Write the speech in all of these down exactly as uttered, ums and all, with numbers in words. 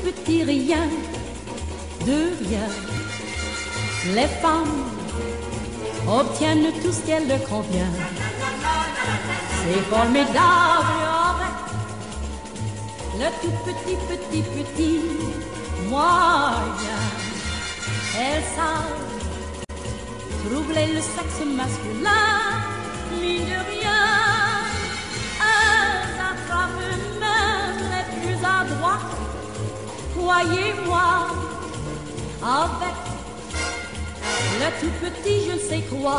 petit rien, de rien. Les femmes obtiennent tout ce qu'elles leur convient. C'est formidable avec le tout petit, petit, petit moyen. Elles savent troubler le sexe masculin, mine de rien. Elles attrapent même les plus adroits, croyez-moi, avec le tout petit je ne sais quoi.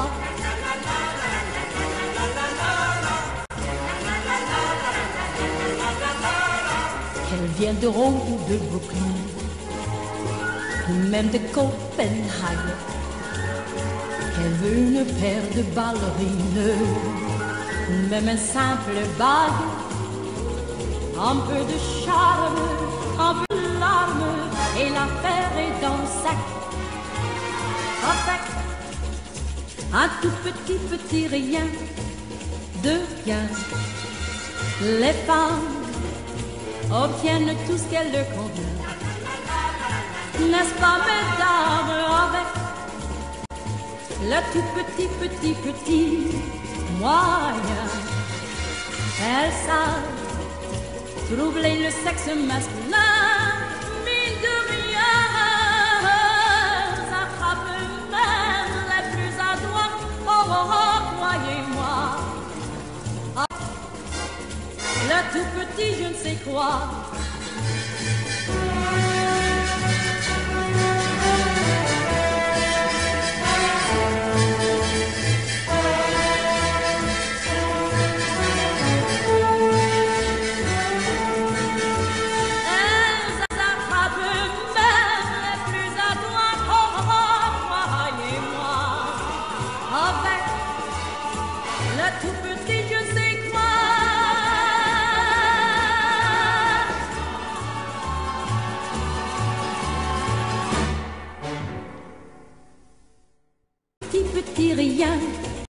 Qu'elle vienne de Rome ou de Brooklyn, ou même de Copenhague, qu'elle veut une paire de ballerines, ou même un simple bague, un peu de charme, un peu de larme, et l'affaire est dans le sac. Avec un tout petit, petit rien, de rien, les femmes obtiennent tout ce qu'elles leur convient. N'est-ce pas, mesdames, avec le tout petit, petit, petit moyen. Elles savent troubler le sexe masculin, mine de rien. Elles attrapent même les plus adroits, oh, oh, oh, croyez-moi. Le tout petit je ne sais quoi. Petit, petit rien,